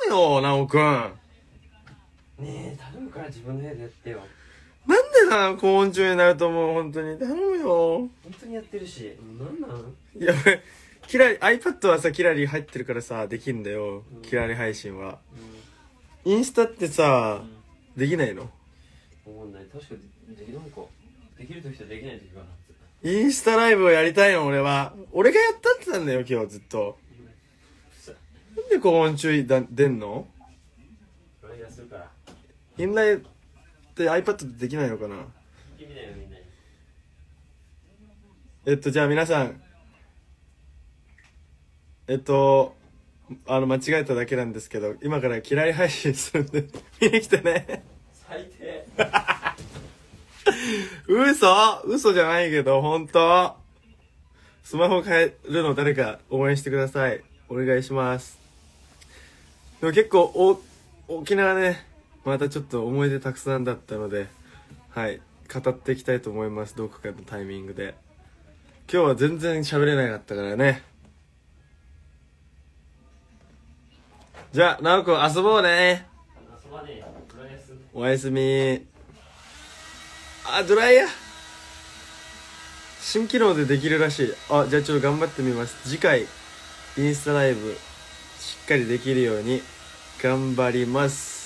むよ、なおくん。 ねえ、頼むから自分の部屋でやってよ。 なんでな、高温中になるともう本当に頼むよ。 本当にやってるし、なんなん？ いや、俺、キラリ、iPad はさ、キラリ入ってるからさ、できんだよ。 うんキラリ配信は。インスタってさ、できないの？ わかんない。確かなんか、できる時とできない時があるはず。 インスタライブをやりたいの、俺は。俺がやったってたんだよ、今日ずっと。なんで高温注意出んの？ ドライヤーするから。 インライって iPad でできないのかな？ 意味ないよ、みんなに。 じゃあ皆さん、間違えただけなんですけど、今からキラリ配信するんで、見に来てね。 最低。 嘘じゃないけど、ほんと。スマホ変えるの誰か応援してください。お願いします。でも結構、沖縄ね、またちょっと思い出たくさんだったので、はい、語っていきたいと思います。どこかのタイミングで。今日は全然喋れなかったからね。じゃあ、なおくん遊ぼうね。 遊ばねえよ。ドライヤーする。 おやすみ。あ、ドライヤー。新機能でできるらしい。あ、じゃあちょっと頑張ってみます。次回、インスタライブ、しっかりできるように頑張ります。